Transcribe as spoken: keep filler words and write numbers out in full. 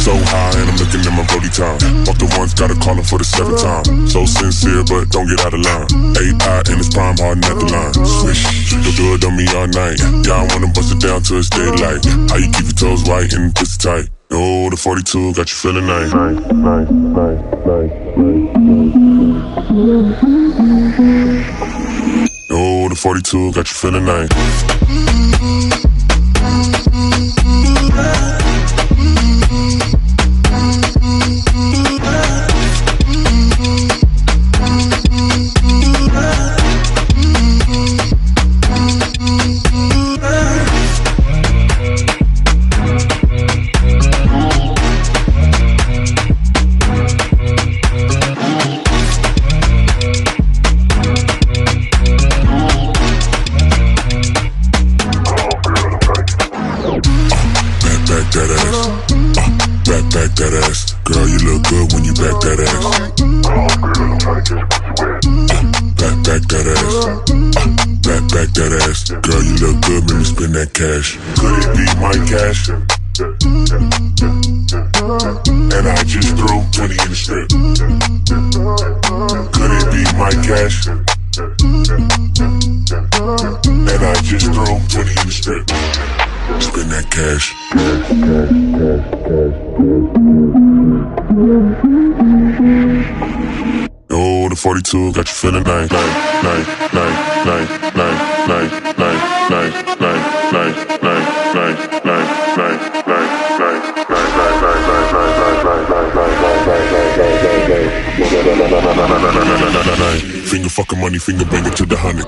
So high and I'm looking at my Brody time. Fuck the ones, gotta call him for the seventh time. So sincere, but don't get out of line. eight I in his prime, hard at the line. Swish, you'll do it on me all night. Yeah, I wanna bust it down till it's daylight. How you keep your toes white and pussy tight? Oh, the forty-two got you feeling nice. Nice, nice, nice, nice, nice. Oh, the forty-two got you feeling nice. Cash. Could it be my cash? And I just threw twenty in the strip. Could it be my cash? And I just threw twenty in the strip. Spend that cash. Cash, cash, cash, cash, cash. Oh, the forty-two got you feeling nice, nice, nice, nice, nice, nice, nice, nice, nice, nice. Finger fucking money, finger bang it to the hundred.